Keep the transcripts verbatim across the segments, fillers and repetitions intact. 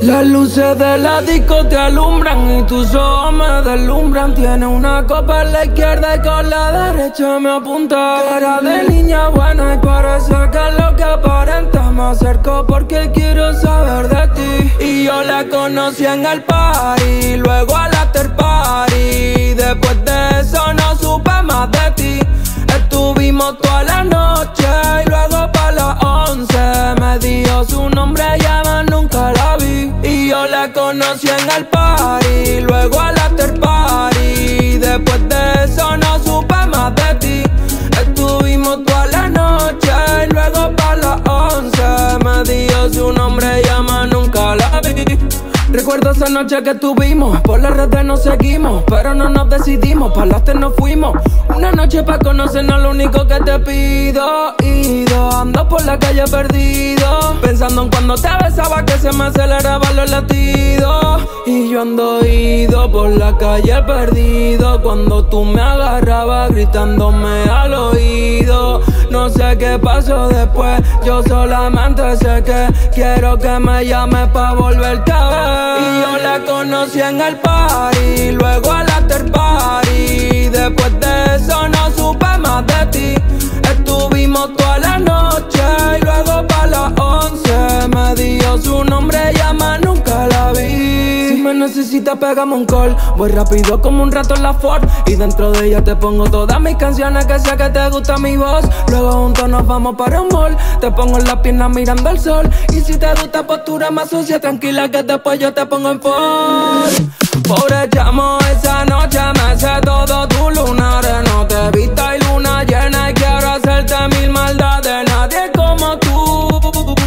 Las luces de la disco te alumbran y tus ojos me deslumbran. Tiene una copa en la izquierda y con la derecha me apunta. Cara de niña buena y parece que es lo que aparenta. Me acerco porque quiero saber de ti. Y yo la conocí en el party, luego al after party. Después de eso no supe más de ti. Estuvimos toda la noche y luego pa' las once me dio su nombre, ya más nunca la vi. Y yo la conocí en el party, luego al after party. Después de eso no supe más de ti. Estuvimos toda la noche y luego pa' las once me dio su nombre, ya más nunca la vi. Recuerdo esa noche que tuvimos, por las redes nos seguimos, pero no nos decidimos, para las nos fuimos. Una noche pa' conocernos, lo único que te pido, ido. Ando por la calle perdido, pensando en cuando te besaba que se me aceleraban los latidos. Y yo ando ido por la calle perdido, cuando tú me agarrabas gritándome al oído. No sé qué pasó después, yo solamente sé que quiero que me llames pa' volverte a ver. Y yo la conocí en el party, luego al after party. Después de eso no supe más de ti. Estuvimos toda la noche y luego pa' las once me dio su nombre, ya más nunca la vi. Si me necesitas pégame un call, voy rápido como un rato en la Ford. Y dentro de ella te pongo todas mis canciones, que sé que te gusta mi voz. Luego juntos nos vamos para un mall, te pongo en las piernas mirando el sol. Y si te gusta postura más sucia, tranquila que después yo te pongo en Ford. Pobre chamo, esa noche me sé todo tu lunar. No te he visto y luna llena y quiero hacerte mil maldades. Nadie como tú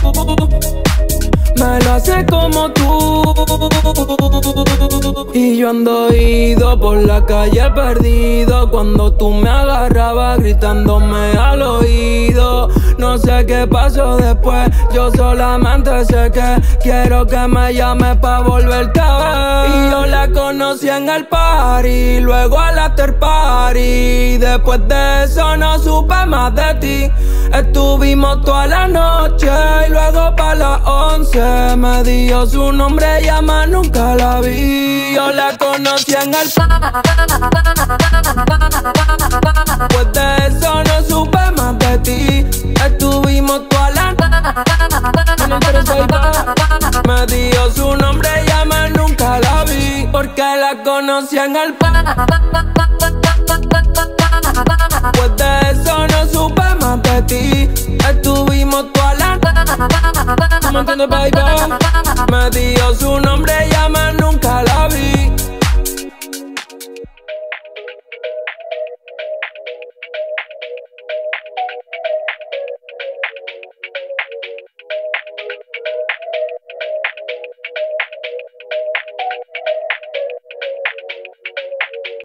me lo hace como tú. Y yo ando ido por la calle perdido, cuando tú me agarrabas gritándome al oído. No sé qué pasó después, yo solamente sé que quiero que me llames pa' volverte a ver. Y yo la conocí en el party, luego al after party. Después de eso no supe más de ti. Estuvimos toda la noche y luego pa' las once me dio su nombre, ya más nunca la vi. Yo la conocí en el después de eso no supe más de ti. Estuvimos toda la me dio su nombre, ya más nunca la vi. Porque la conocí en el después de eso no supe más de ti. Estuvimos toda la ¿tú me entiendes, baby? Me dio su nombre,